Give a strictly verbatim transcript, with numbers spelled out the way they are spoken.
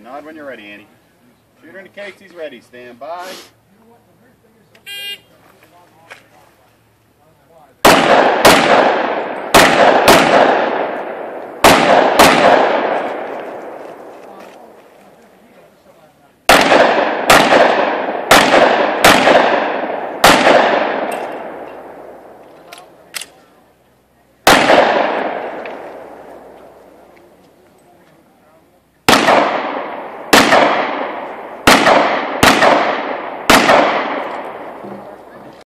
Nod when you're ready, Andy. Shooter indicates he's ready. Stand by.